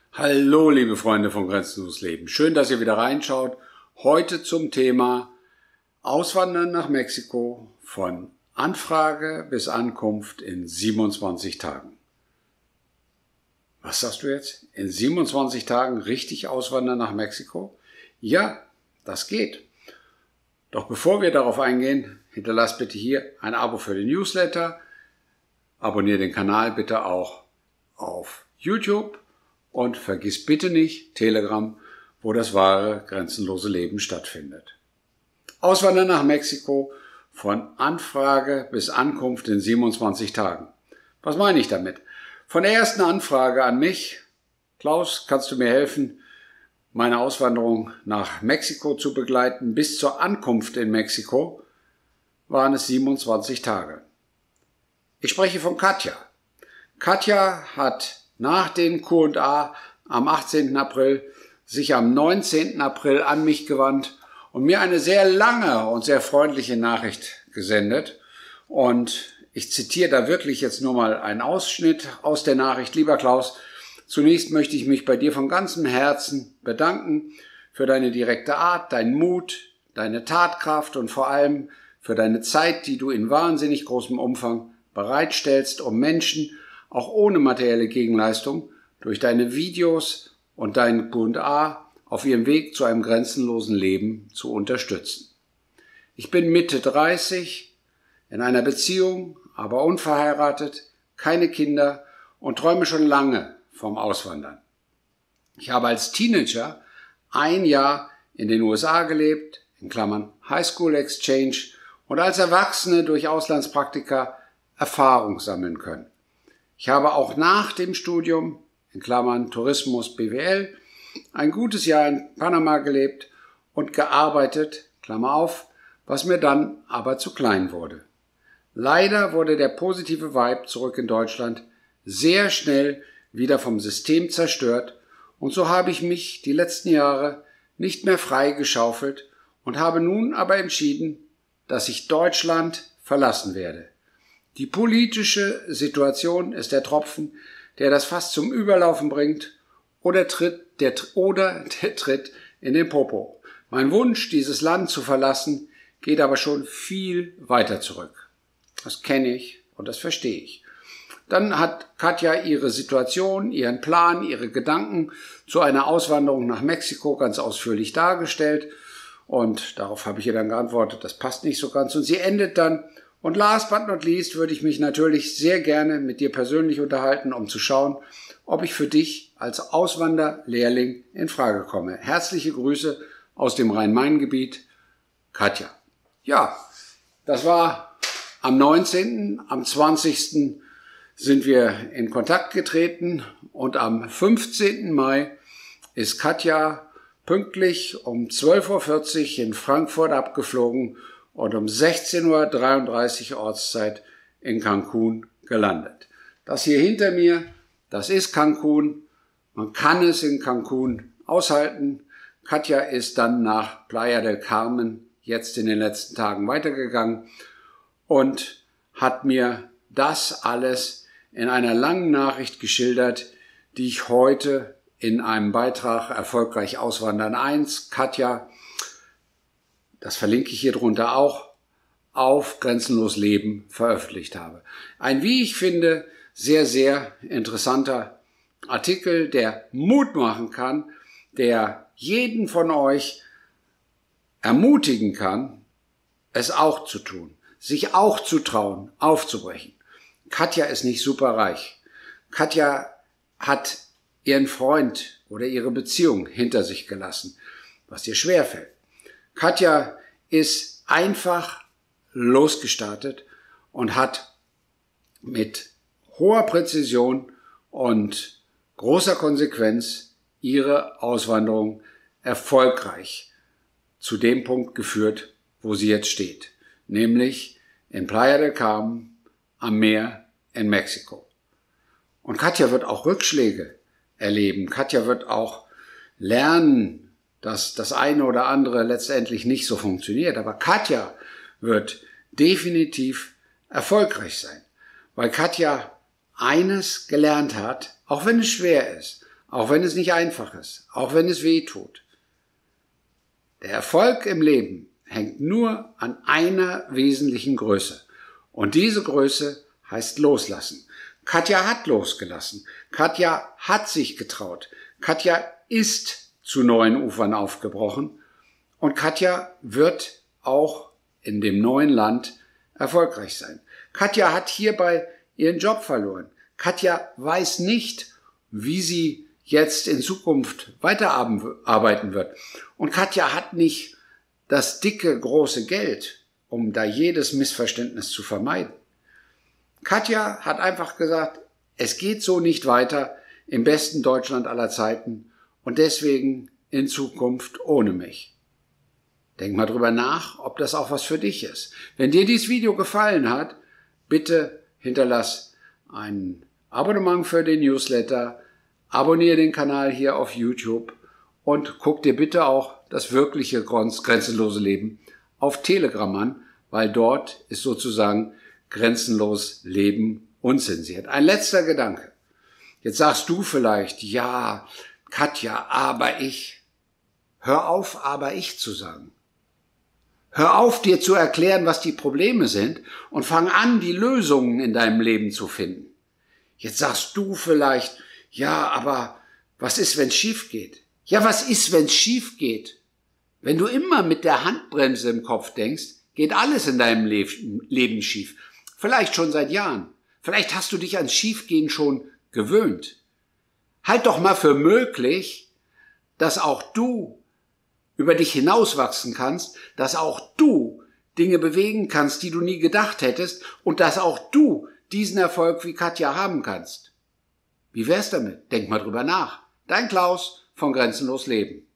Hallo, liebe Freunde von Grenzenlos Leben. Schön, dass ihr wieder reinschaut. Heute zum Thema Auswandern nach Mexiko von Anfrage bis Ankunft in 27 Tagen. Was sagst du jetzt? In 27 Tagen richtig auswandern nach Mexiko? Ja, das geht. Doch bevor wir darauf eingehen, hinterlasst bitte hier ein Abo für den Newsletter. Abonniere den Kanal bitte auch auf YouTube. Und vergiss bitte nicht Telegram, wo das wahre, grenzenlose Leben stattfindet. Auswandern nach Mexiko von Anfrage bis Ankunft in 27 Tagen. Was meine ich damit? Von der ersten Anfrage an mich, Klaus, kannst du mir helfen, meine Auswanderung nach Mexiko zu begleiten, bis zur Ankunft in Mexiko, waren es 27 Tage. Ich spreche von Katja. Katja hat nach den Q&A am 18. April sich am 19. April an mich gewandt und mir eine sehr lange und sehr freundliche Nachricht gesendet. Und ich zitiere da wirklich jetzt nur mal einen Ausschnitt aus der Nachricht. Lieber Klaus, zunächst möchte ich mich bei dir von ganzem Herzen bedanken für deine direkte Art, deinen Mut, deine Tatkraft und vor allem für deine Zeit, die du in wahnsinnig großem Umfang bereitstellst, um Menschen auch ohne materielle Gegenleistung, durch deine Videos und dein Q&A auf ihrem Weg zu einem grenzenlosen Leben zu unterstützen. Ich bin Mitte 30, in einer Beziehung, aber unverheiratet, keine Kinder und träume schon lange vom Auswandern. Ich habe als Teenager ein Jahr in den USA gelebt, in Klammern High School Exchange, und als Erwachsene durch Auslandspraktika Erfahrung sammeln können. Ich habe auch nach dem Studium, in Klammern Tourismus BWL, ein gutes Jahr in Panama gelebt und gearbeitet, Klammer auf, was mir dann aber zu klein wurde. Leider wurde der positive Vibe zurück in Deutschland sehr schnell wieder vom System zerstört und so habe ich mich die letzten Jahre nicht mehr frei geschaufelt und habe nun aber entschieden, dass ich Deutschland verlassen werde. Die politische Situation ist der Tropfen, der das Fass zum Überlaufen bringt oder der Tritt in den Popo. Mein Wunsch, dieses Land zu verlassen, geht aber schon viel weiter zurück. Das kenne ich und das verstehe ich. Dann hat Katja ihre Situation, ihren Plan, ihre Gedanken zu einer Auswanderung nach Mexiko ganz ausführlich dargestellt und darauf habe ich ihr dann geantwortet, das passt nicht so ganz und sie endet dann: Und last but not least würde ich mich natürlich sehr gerne mit dir persönlich unterhalten, um zu schauen, ob ich für dich als Auswanderlehrling in Frage komme. Herzliche Grüße aus dem Rhein-Main-Gebiet, Katja. Ja, das war am 19., am 20. sind wir in Kontakt getreten und am 15. Mai ist Katja pünktlich um 12:40 Uhr in Frankfurt abgeflogen und um 16:33 Uhr Ortszeit in Cancun gelandet. Das hier hinter mir, das ist Cancun. Man kann es in Cancun aushalten. Katja ist dann nach Playa del Carmen jetzt in den letzten Tagen weitergegangen und hat mir das alles in einer langen Nachricht geschildert, die ich heute in einem Beitrag Erfolgreich Auswandern 1, Katja, das verlinke ich hier drunter auch, auf Grenzenlos Leben veröffentlicht habe. Ein, wie ich finde, sehr, sehr interessanter Artikel, der Mut machen kann, der jeden von euch ermutigen kann, es auch zu tun, sich auch zu trauen, aufzubrechen. Katja ist nicht superreich. Katja hat ihren Freund oder ihre Beziehung hinter sich gelassen, was ihr schwerfällt. Katja ist einfach losgestartet und hat mit hoher Präzision und großer Konsequenz ihre Auswanderung erfolgreich zu dem Punkt geführt, wo sie jetzt steht, nämlich in Playa del Carmen am Meer in Mexiko. Und Katja wird auch Rückschläge erleben. Katja wird auch lernen, dass das eine oder andere letztendlich nicht so funktioniert. Aber Katja wird definitiv erfolgreich sein, weil Katja eines gelernt hat, auch wenn es schwer ist, auch wenn es nicht einfach ist, auch wenn es weh tut. Der Erfolg im Leben hängt nur an einer wesentlichen Größe. Und diese Größe heißt loslassen. Katja hat losgelassen. Katja hat sich getraut. Katja ist zu neuen Ufern aufgebrochen. Und Katja wird auch in dem neuen Land erfolgreich sein. Katja hat hierbei ihren Job verloren. Katja weiß nicht, wie sie jetzt in Zukunft weiterarbeiten wird. Und Katja hat nicht das dicke, große Geld, um da jedes Missverständnis zu vermeiden. Katja hat einfach gesagt, es geht so nicht weiter im besten Deutschland aller Zeiten und deswegen in Zukunft ohne mich. Denk mal drüber nach, ob das auch was für dich ist. Wenn dir dieses Video gefallen hat, bitte hinterlass ein Abonnement für den Newsletter, abonniere den Kanal hier auf YouTube und guck dir bitte auch das wirkliche grenzenlose Leben auf Telegram an, weil dort ist sozusagen grenzenlos Leben unzensiert. Ein letzter Gedanke. Jetzt sagst du vielleicht, ja, Katja, aber ich. Hör auf, aber ich zu sagen. Hör auf, dir zu erklären, was die Probleme sind und fang an, die Lösungen in deinem Leben zu finden. Jetzt sagst du vielleicht, ja, aber was ist, wenn es schief geht? Ja, was ist, wenn es schief geht? Wenn du immer mit der Handbremse im Kopf denkst, geht alles in deinem Leben schief. Vielleicht schon seit Jahren. Vielleicht hast du dich ans Schiefgehen schon gewöhnt. Halt doch mal für möglich, dass auch du über dich hinauswachsen kannst, dass auch du Dinge bewegen kannst, die du nie gedacht hättest und dass auch du diesen Erfolg wie Katja haben kannst. Wie wär's damit? Denk mal drüber nach. Dein Klaus von Grenzenlos Leben.